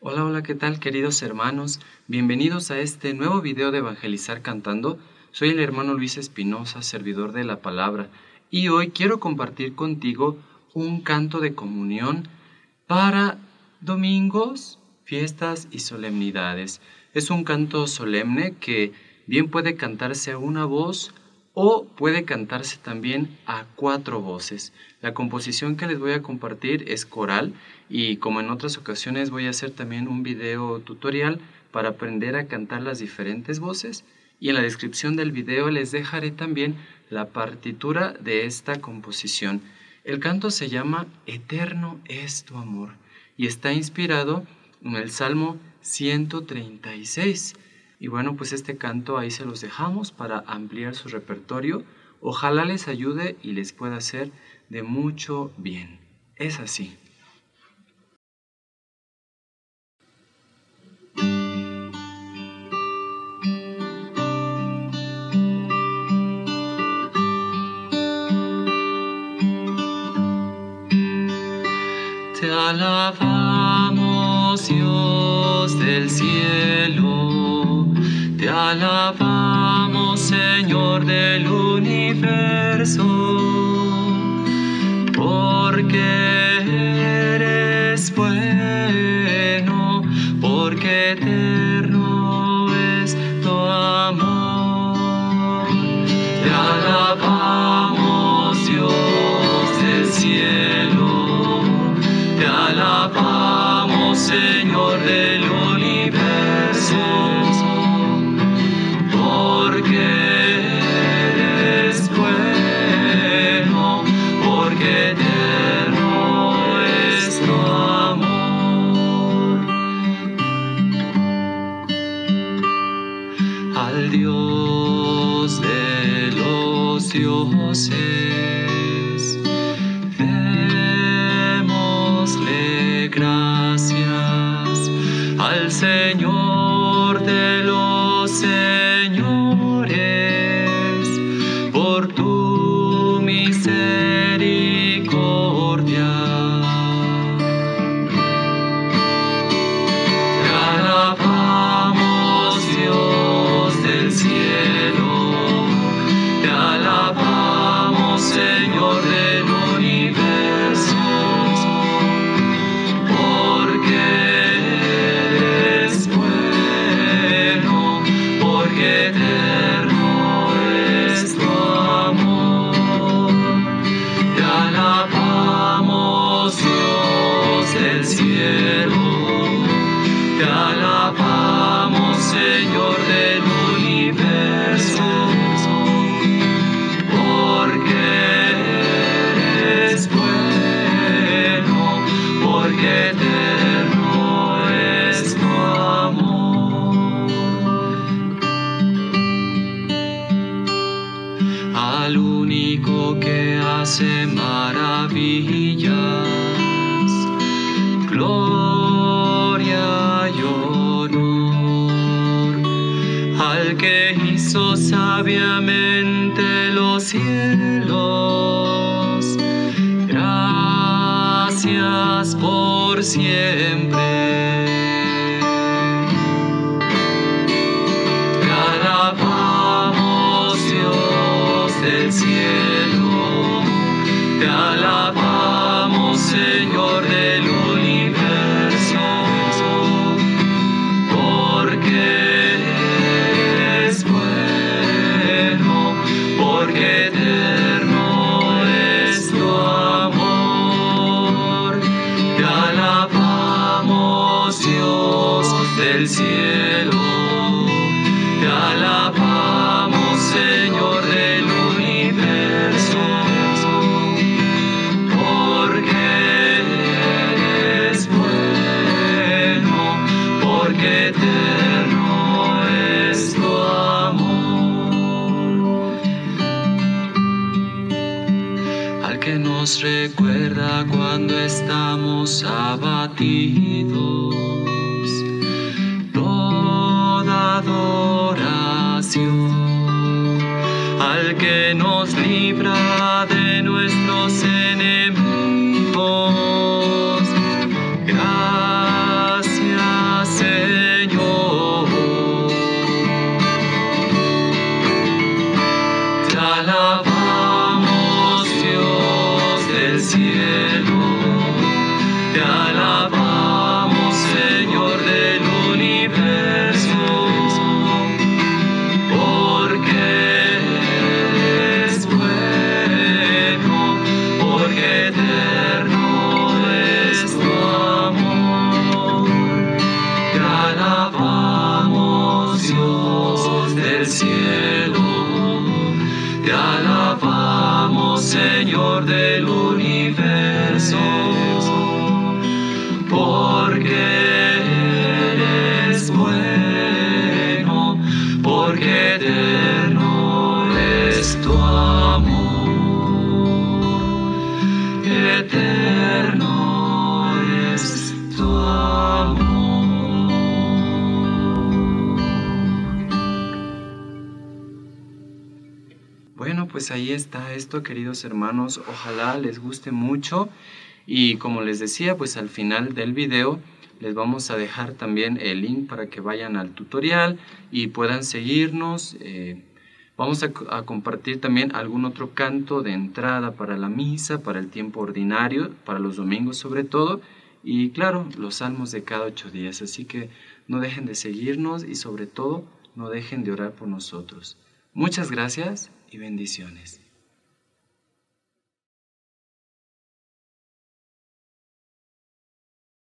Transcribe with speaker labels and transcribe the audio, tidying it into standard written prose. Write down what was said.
Speaker 1: Hola, hola, ¿qué tal, queridos hermanos? Bienvenidos a este nuevo video de Evangelizar Cantando. Soy el hermano Luis Espinosa, servidor de la palabra, y hoy quiero compartir contigo un canto de comunión para domingos, fiestas y solemnidades. Es un canto solemne que bien puede cantarse a una voz o puede cantarse también a 4 voces. La composición que les voy a compartir es coral y como en otras ocasiones voy a hacer también un video tutorial para aprender a cantar las diferentes voces y en la descripción del video les dejaré también la partitura de esta composición. El canto se llama Eterno es tu amor y está inspirado en el Salmo 136. Y bueno, pues este canto ahí se los dejamos para ampliar su repertorio. Ojalá les ayude y les pueda hacer de mucho bien. Es así. Te alabamos, Dios del cielo, te alabamos, Señor del universo, porque eres bueno, porque eterno es tu amor. Te alabamos, Dios del cielo, te alabamos, Señor del universo, porque eres bueno, porque eterno es tu amor. Al Dios de los dioses, démosle gracias, al Señor de los señores, por tu misericordia. Te alabamos, Dios del cielo, te alabamos, Señor del universo, porque eres bueno, porque eterno es tu amor. Te alabamos, Dios del cielo, te alabamos, Señor del universo, porque eres bueno, porque eterno es tu amor. Al único que hace maravillas, gloria y honor, al que hizo sabiamente los cielos, gracias por siempre. Te alabamos, Dios del cielo, te alabamos, Señor del universo, porque eres bueno, porque eterno es tu amor. Te alabamos, Dios del cielo, te alabamos, Señor del universo, porque eres bueno, porque eterno es tu amor. Al que nos recuerda cuando estamos abatidos, toda adoración, al que nos libra de nuestros enemigos, gracias Señor del universo, porque eres bueno, porque eterno es tu amor, eterno es tu amor. Bueno, pues ahí está esto, queridos hermanos. Ojalá les guste mucho. Y como les decía, pues al final del video les vamos a dejar también el link para que vayan al tutorial y puedan seguirnos. Vamos a compartir también algún otro canto de entrada para la misa, para el tiempo ordinario, para los domingos sobre todo. Y claro, los salmos de cada 8 días. Así que no dejen de seguirnos y sobre todo no dejen de orar por nosotros. Muchas gracias y bendiciones.